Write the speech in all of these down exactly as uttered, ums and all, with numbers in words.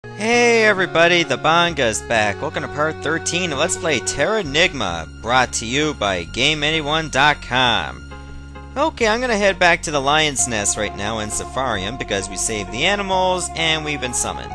Hey everybody, the Banga's back. Welcome to part thirteen of Let's Play Terranigma, brought to you by Game Anyone dot com. Okay, I'm gonna head back to the Lion's Nest right now in Safarium because we saved the animals and we've been summoned.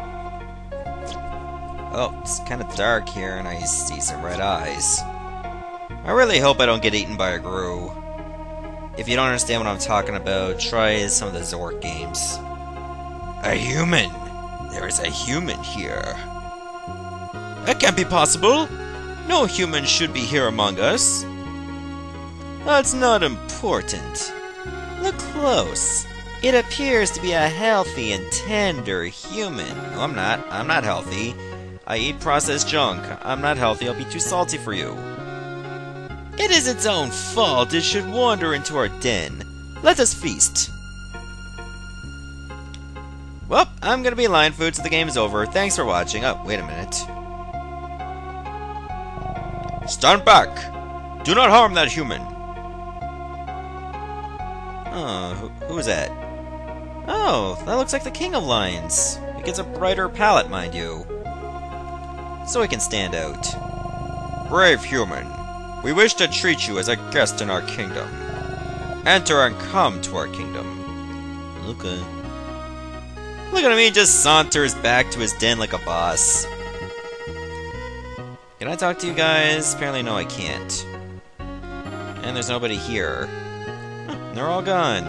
Oh, it's kind of dark here and I see some red eyes. I really hope I don't get eaten by a Gru. If you don't understand what I'm talking about, try some of the Zork games. A human! There is a human here. That can't be possible! No human should be here among us. That's not important. Look close. It appears to be a healthy and tender human. No, I'm not. I'm not healthy. I eat processed junk. I'm not healthy. I'll be too salty for you. It is its own fault it should wander into our den. Let us feast. Well, I'm gonna be lion food, so the game is over. Thanks for watching. Oh, wait a minute. Stand back! Do not harm that human! Oh, who, who is that? Oh, that looks like the King of Lions. He gets a brighter palette, mind you. So he can stand out. Brave human, we wish to treat you as a guest in our kingdom. Enter and come to our kingdom. Okay. Look at him, he just saunters back to his den like a boss. Can I talk to you guys? Apparently no, I can't. And there's nobody here. Huh, they're all gone.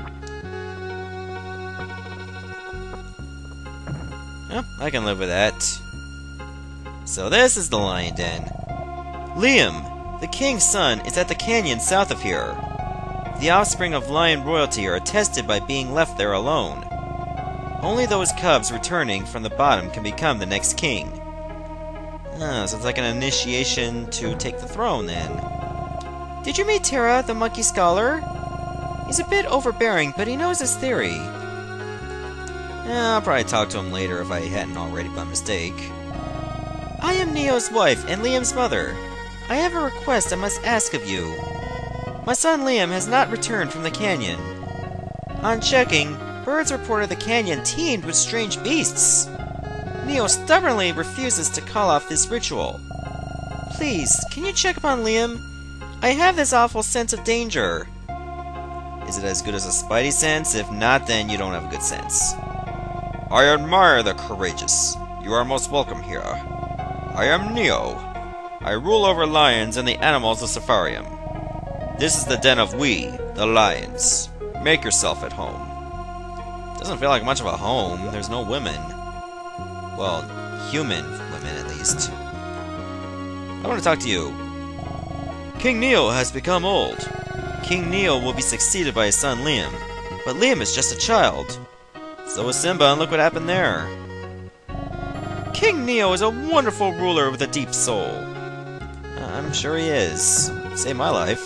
Well, I can live with that. So this is the lion den. Liam, the king's son, is at the canyon south of here. The offspring of lion royalty are attested by being left there alone. Only those cubs returning from the bottom can become the next king. Oh, so it's like an initiation to take the throne, then. Did you meet Terra, the monkey scholar? He's a bit overbearing, but he knows his theory. Yeah, I'll probably talk to him later if I hadn't already by mistake. I am Neo's wife and Liam's mother. I have a request I must ask of you. My son Liam has not returned from the canyon. On checking, birds reported the canyon teemed with strange beasts. Neo stubbornly refuses to call off this ritual. Please, can you check upon Liam? I have this awful sense of danger. Is it as good as a spidey sense? If not, then you don't have a good sense. I admire the courageous. You are most welcome here. I am Neo. I rule over lions and the animals of Safarium. This is the den of we, the lions. Make yourself at home. Doesn't feel like much of a home. There's no women. Well, human women at least. I want to talk to you. King Neo has become old. King Neo will be succeeded by his son Liam. But Liam is just a child. So is Simba, and look what happened there. King Neo is a wonderful ruler with a deep soul. Uh, I'm sure he is. Saved my life.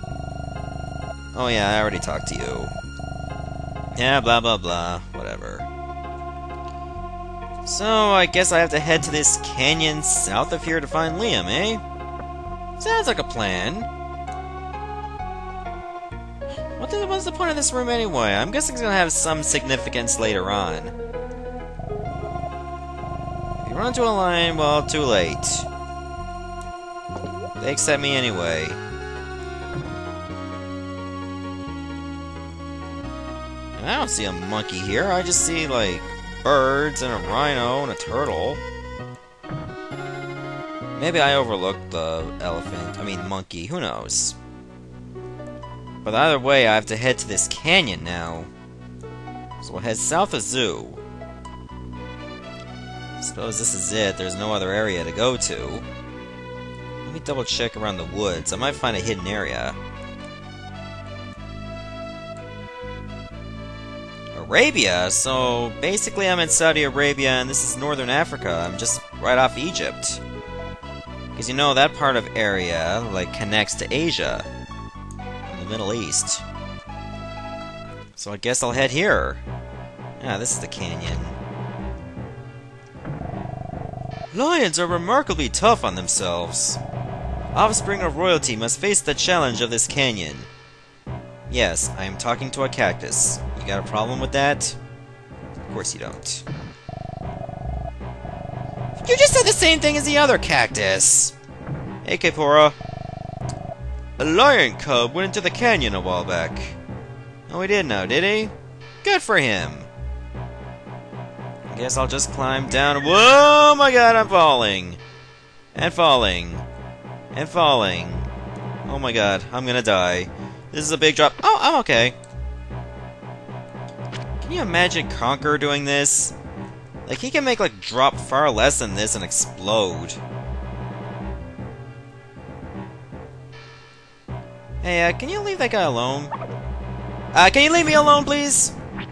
Oh yeah, I already talked to you. Yeah, blah blah blah. Whatever. So, I guess I have to head to this canyon south of here to find Liam, eh? Sounds like a plan. What the, what's the point of this room anyway? I'm guessing it's gonna have some significance later on. If you run into a line, well, too late. They accept me anyway. I don't see a monkey here, I just see, like, birds and a rhino and a turtle. Maybe I overlooked the elephant, I mean monkey, who knows. But either way, I have to head to this canyon now. So we'll head south of Zoo. Suppose this is it, there's no other area to go to. Let me double check around the woods, I might find a hidden area. Arabia? So basically I'm in Saudi Arabia and this is Northern Africa. I'm just right off Egypt. Because you know that part of area like connects to Asia and the Middle East. So I guess I'll head here. Yeah, this is the canyon. Lions are remarkably tough on themselves. Offspring of royalty must face the challenge of this canyon. Yes, I am talking to a cactus. You got a problem with that? Of course you don't. You just said the same thing as the other cactus! Hey, Kaepora. A lion cub went into the canyon a while back. Oh, he did now, did he? Good for him. I guess I'll just climb down. Whoa, my god, I'm falling. And falling. And falling. Oh my god, I'm gonna die. This is a big drop. Oh, I'm okay. Can you imagine Conqueror doing this? Like, he can make, like, drop far less than this and explode. Hey, uh, can you leave that guy alone? Uh, can you leave me alone, please?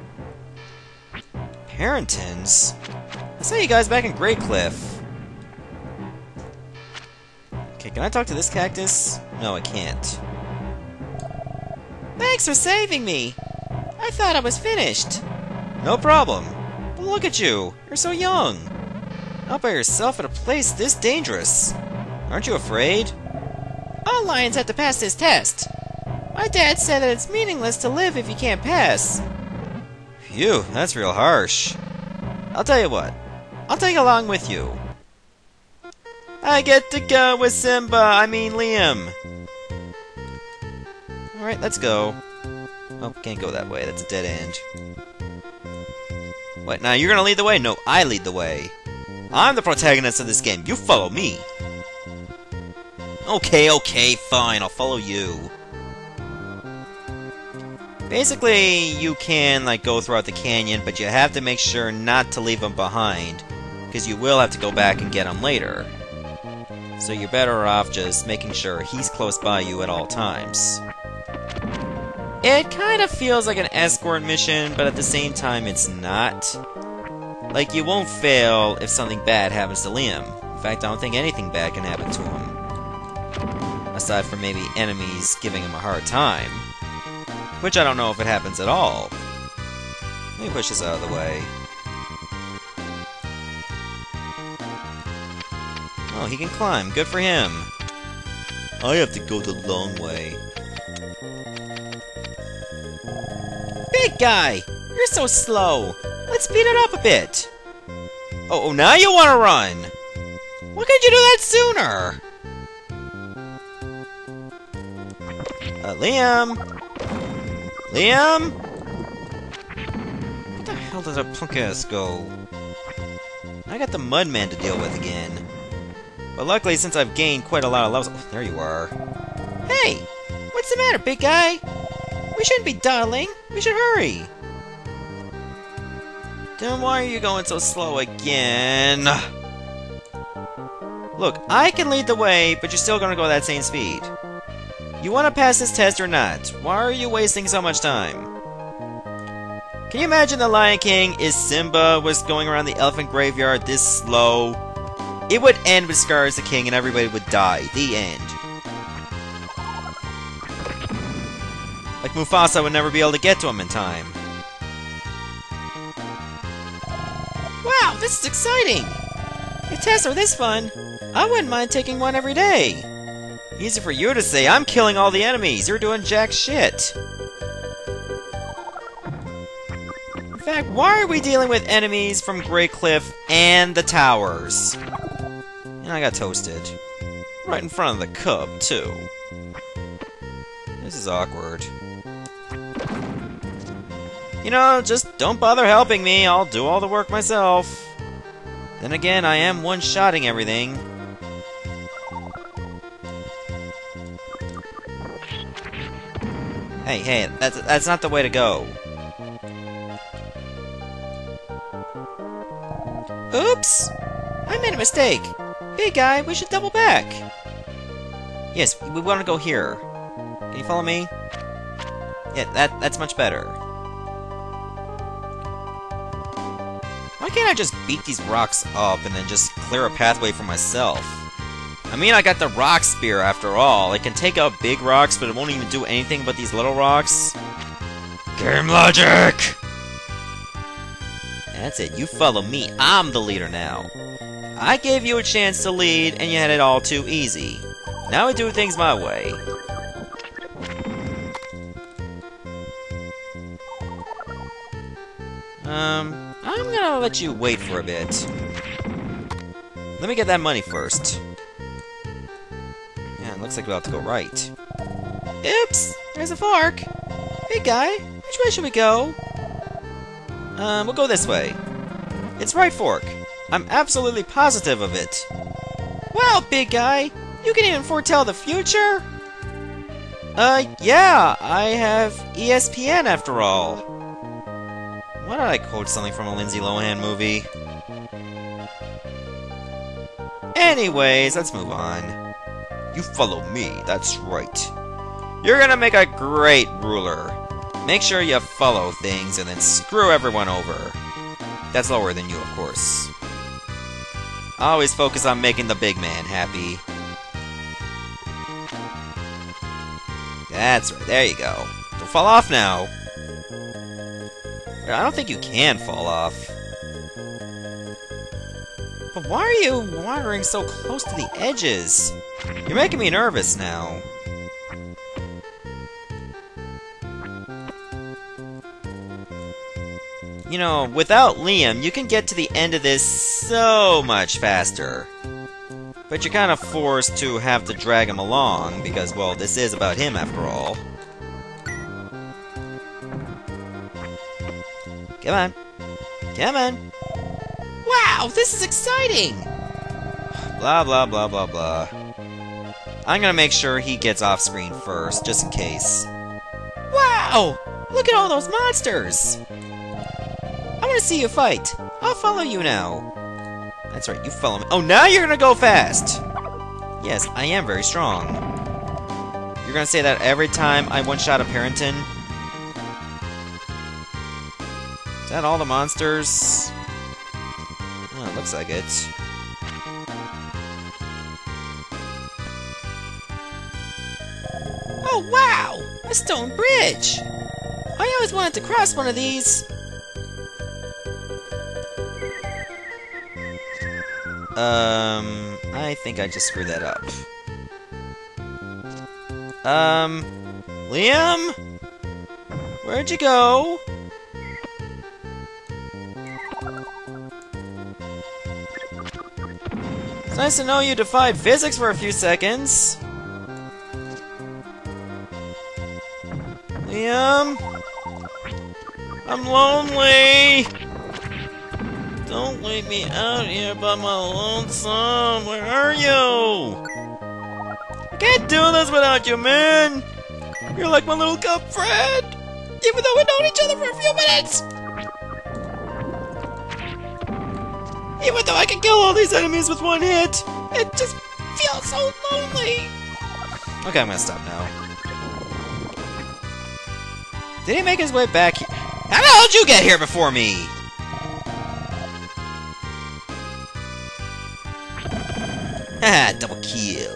Parentons? I saw you guys back in Great Cliff. Okay, can I talk to this cactus? No, I can't. Thanks for saving me! I thought I was finished. No problem. But look at you. You're so young. Out by yourself at a place this dangerous. Aren't you afraid? All lions have to pass this test. My dad said that it's meaningless to live if you can't pass. Phew, that's real harsh. I'll tell you what. I'll take along with you. I get to go with Simba, I mean Liam. Alright, let's go. Oh, can't go that way. That's a dead end. What, now you're gonna lead the way? No, I lead the way. I'm the protagonist of this game. You follow me. Okay, okay, fine. I'll follow you. Basically, you can, like, go throughout the canyon, but you have to make sure not to leave them behind, because you will have to go back and get them later. So you're better off just making sure he's close by you at all times. It kind of feels like an escort mission, but at the same time, it's not. Like, you won't fail if something bad happens to Liam. In fact, I don't think anything bad can happen to him. Aside from maybe enemies giving him a hard time. Which I don't know if it happens at all. Let me push this out of the way. Oh, he can climb. Good for him. I have to go the long way. Big guy! You're so slow. Let's speed it up a bit. Oh, now you want to run. Why couldn't you do that sooner? Uh, Liam? Liam? Where the hell did that punk ass go? I got the Mudman to deal with again. But luckily, since I've gained quite a lot of levels... Oh, there you are. Hey! What's the matter, big guy? We shouldn't be dawdling. We should hurry. Then why are you going so slow again? Look, I can lead the way, but you're still gonna go that same speed. You want to pass this test or not? Why are you wasting so much time? Can you imagine the Lion King if Simba was going around the elephant graveyard this slow? It would end with Scar as the king and everybody would die. The end. Like Mufasa would never be able to get to him in time. Wow, this is exciting! If tests are this fun, I wouldn't mind taking one every day. Easy for you to say, I'm killing all the enemies, you're doing jack shit. In fact, why are we dealing with enemies from Great Cliff and the towers? And I got toasted. Right in front of the cub, too. This is awkward. You know, just don't bother helping me, I'll do all the work myself. Then again, I am one-shotting everything. Hey, hey, that's, that's not the way to go. Oops! I made a mistake. Big guy, we should double back. Yes, we want to go here. Can you follow me? Yeah, that that's much better. Why can't I just beat these rocks up and then just clear a pathway for myself? I mean, I got the rock spear after all. It can take out big rocks, but it won't even do anything but these little rocks. Game logic! That's it, you follow me. I'm the leader now. I gave you a chance to lead, and you had it all too easy. Now I do things my way. Um, I'm gonna let you wait for a bit. Let me get that money first. Yeah, it looks like we'll have to go right. Oops! There's a fork! Big guy, which way should we go? Um, we'll go this way. It's right fork. I'm absolutely positive of it. Wow, big guy! You can even foretell the future? Uh, yeah, I have E S P N after all. Why did I quote something from a Lindsay Lohan movie? Anyways, let's move on. You follow me, that's right. You're gonna make a great ruler. Make sure you follow things and then screw everyone over. That's lower than you, of course. Always focus on making the big man happy. That's right, there you go. Don't fall off now. I don't think you can fall off. But why are you wandering so close to the edges? You're making me nervous now. You know, without Liam, you can get to the end of this so much faster. But you're kind of forced to have to drag him along, because, well, this is about him after all. Come on. Come on. Wow, this is exciting! Blah, blah, blah, blah, blah. I'm gonna make sure he gets off screen first, just in case. Wow! Look at all those monsters! I want to see you fight. I'll follow you now. That's right, you follow me. Oh, now you're gonna go fast! Yes, I am very strong. You're gonna say that every time I one-shot a Parenton? Is that all the monsters? Oh, it looks like it. Oh, wow! A stone bridge! I always wanted to cross one of these. Um, I think I just screwed that up. Um, Liam? Where'd you go? It's nice to know you defied physics for a few seconds. Liam? I'm lonely! Don't leave me out here by my lonesome. Where are you? I can't do this without you, man. You're like my little cub friend. Even though we've known each other for a few minutes. Even though I can kill all these enemies with one hit, it just feels so lonely. Okay, I'm gonna stop now. Did he make his way back here? How the hell did you get here before me? Haha, double kill.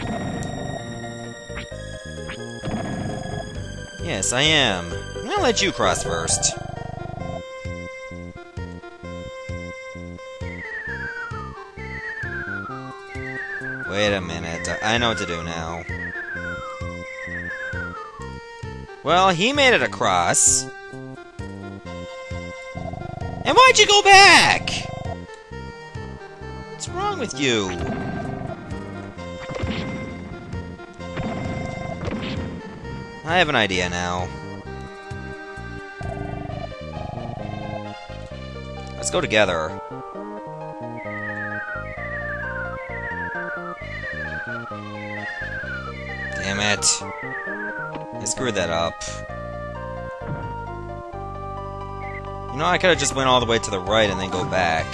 Yes, I am. I'm gonna let you cross first. Wait a minute, I know what to do now. Well, he made it across. And why'd you go back? What's wrong with you? I have an idea now. Let's go together. Damn it. I screwed that up. You know, I could've just went all the way to the right and then go back.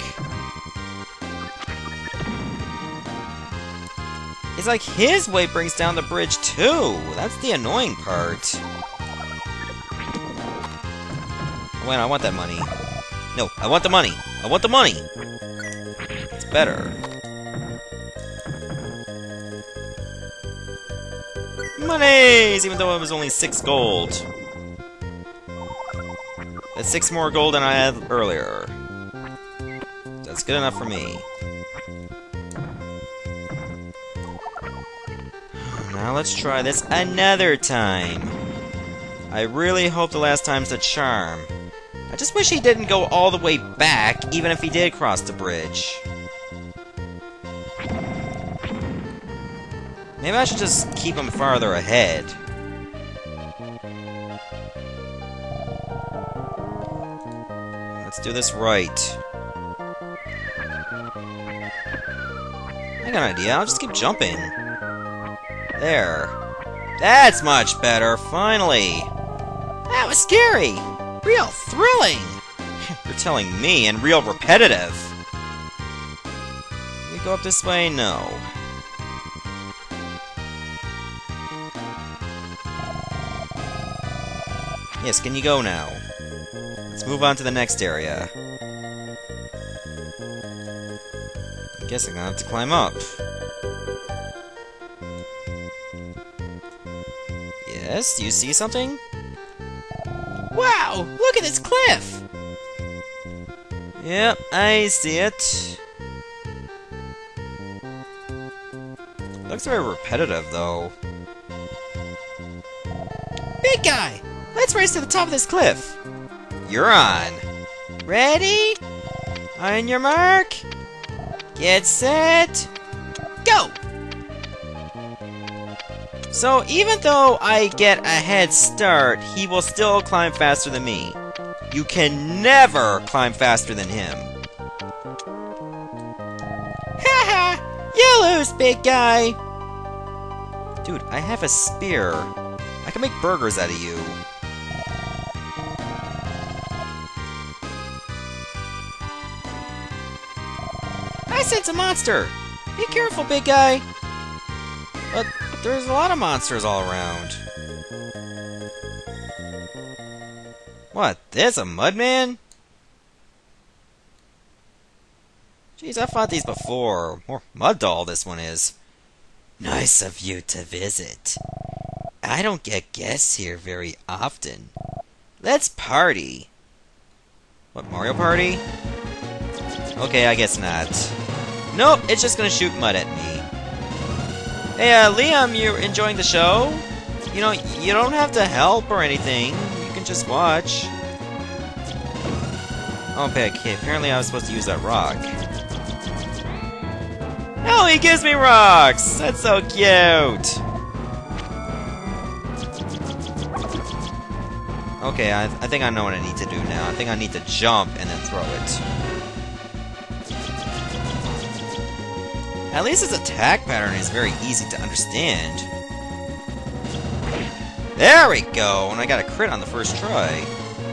It's like his weight brings down the bridge too! That's the annoying part. Wait, I want that money. No, I want the money! I want the money! It's better. Monies! Even though it was only six gold. That's six more gold than I had earlier. That's good enough for me. Now let's try this another time. I really hope the last time's a charm. I just wish he didn't go all the way back, even if he did cross the bridge. Maybe I should just keep him farther ahead. Let's do this right. I got an idea. I'll just keep jumping. There. That's much better, finally! That was scary! Real thrilling! You're telling me, and real repetitive! Can we go up this way? No. Yes, can you go now? Let's move on to the next area. I guess I'm gonna have to climb up. Yes, do you see something? Wow! Look at this cliff! Yep, I see it. Looks very repetitive, though. Big guy! Let's race to the top of this cliff! You're on! Ready? On your mark! Get set! Go! So, even though I get a head start, he will still climb faster than me. You can never climb faster than him. Haha! You lose, big guy! Dude, I have a spear. I can make burgers out of you. I sense a monster! Be careful, big guy! But there's a lot of monsters all around. What? There's a Mudman? Jeez, I fought these before. More Mud Doll, this one is. Nice of you to visit. I don't get guests here very often. Let's party. What, Mario Party? Okay, I guess not. Nope, it's just gonna shoot mud at me. Hey, uh, Liam, you enjoying the show? You know, you don't have to help or anything. You can just watch. Okay, okay, apparently I was supposed to use that rock. Oh, he gives me rocks! That's so cute! Okay, I, I think I know what I need to do now. I think I need to jump and then throw it. At least his attack pattern is very easy to understand. There we go! And I got a crit on the first try.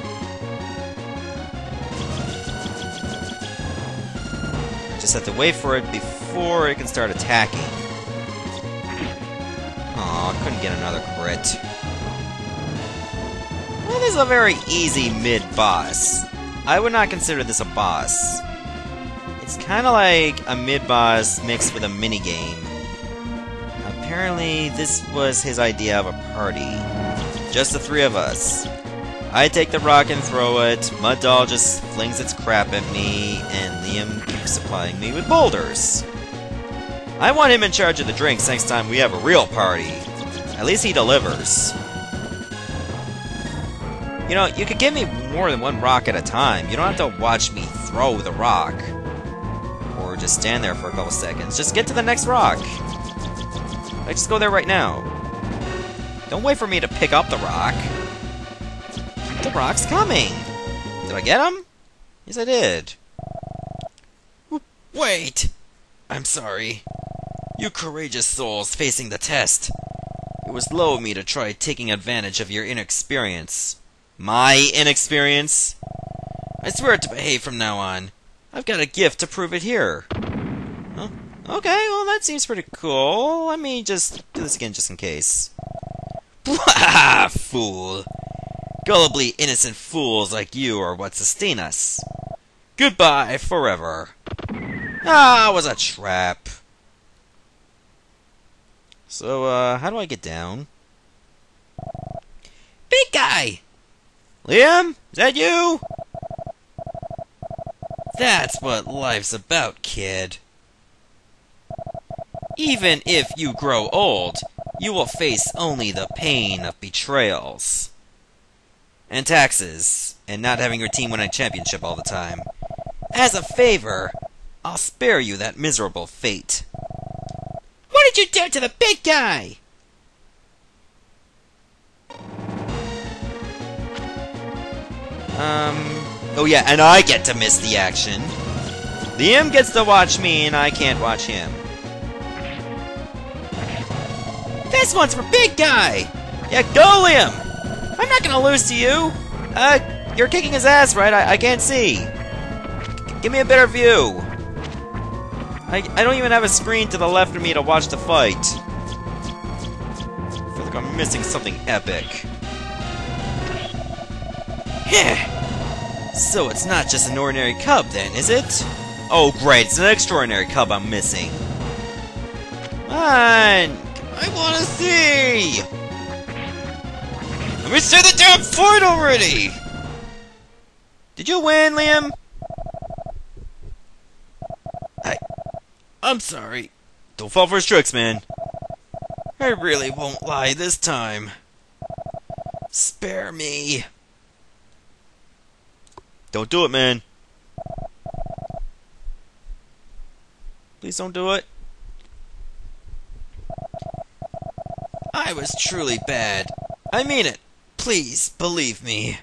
Just have to wait for it before it can start attacking. Aw, couldn't get another crit. Well, this is a very easy mid-boss. I would not consider this a boss. It's kind of like a mid-boss mixed with a minigame. Apparently, this was his idea of a party. Just the three of us. I take the rock and throw it, Mud Doll just flings its crap at me, and Liam keeps supplying me with boulders. I want him in charge of the drinks next time we have a real party. At least he delivers. You know, you could give me more than one rock at a time. You don't have to watch me throw the rock. Or just stand there for a couple seconds. Just get to the next rock. Like, just go there right now. Don't wait for me to pick up the rock. The rock's coming! Did I get him? Yes, I did. Wait! I'm sorry. You courageous souls facing the test. It was low of me to try taking advantage of your inexperience. My inexperience? I swear to behave from now on. I've got a gift to prove it here. Huh? Okay, well that seems pretty cool. Let me just do this again just in case. Blah, fool! Gullibly innocent fools like you are what sustain us. Goodbye forever. Ah, it was a trap. So, uh, how do I get down? Big guy! Liam? Is that you? That's what life's about, kid. Even if you grow old, you will face only the pain of betrayals. And taxes, and not having your team win a championship all the time. As a favor, I'll spare you that miserable fate. What did you dare to the big guy? Um... Oh yeah, and I get to miss the action. Liam gets to watch me, and I can't watch him. This one's for big guy! Yeah, go, Liam! I'm not gonna lose to you! Uh, you're kicking his ass, right? I, I can't see. G give me a better view. I, I don't even have a screen to the left of me to watch the fight. I feel like I'm missing something epic. So it's not just an ordinary cub then, is it? Oh great, it's an extraordinary cub I'm missing. Come on! I wanna see! Let me see the damn fight already! Did you win, Liam? I... I'm sorry. Don't fall for his tricks, man. I really won't lie this time. Spare me. Don't do it, man. Please don't do it. I was truly bad. I mean it. Please, believe me.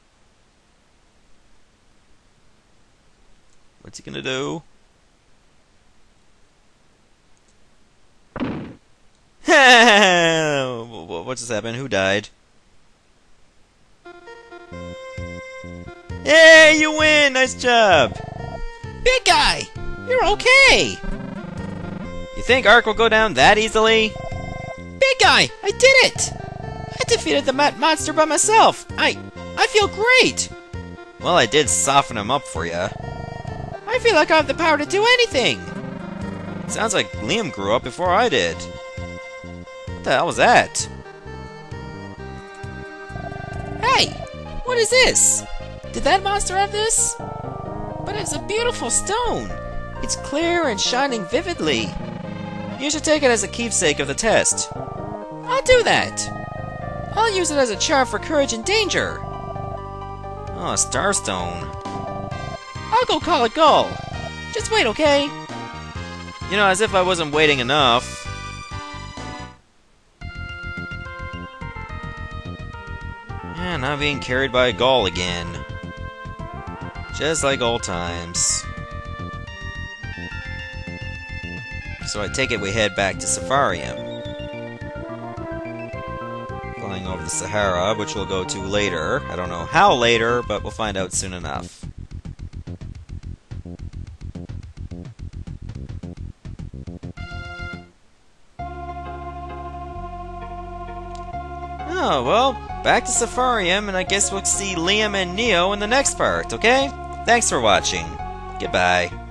What's he gonna do? What just happened? Who died? Hey, you win! Nice job! Big guy! You're okay! You think Ark will go down that easily? Big guy! I did it! I defeated the Mat monster by myself! I... I feel great! Well, I did soften him up for you. I feel like I have the power to do anything! Sounds like Liam grew up before I did. What the hell was that? Hey! What is this? Did that monster have this? But it's a beautiful stone! It's clear and shining vividly. You should take it as a keepsake of the test. I'll do that! I'll use it as a charm for courage and danger. Oh, a starstone. I'll go call it Gull. Just wait, okay? You know, as if I wasn't waiting enough. And I'm being carried by a Gull again. Just like old times. So I take it we head back to Safarium. Flying over the Sahara, which we'll go to later. I don't know how later, but we'll find out soon enough. Oh, well, back to Safarium, and I guess we'll see Liam and Neo in the next part, okay? Thanks for watching. Goodbye.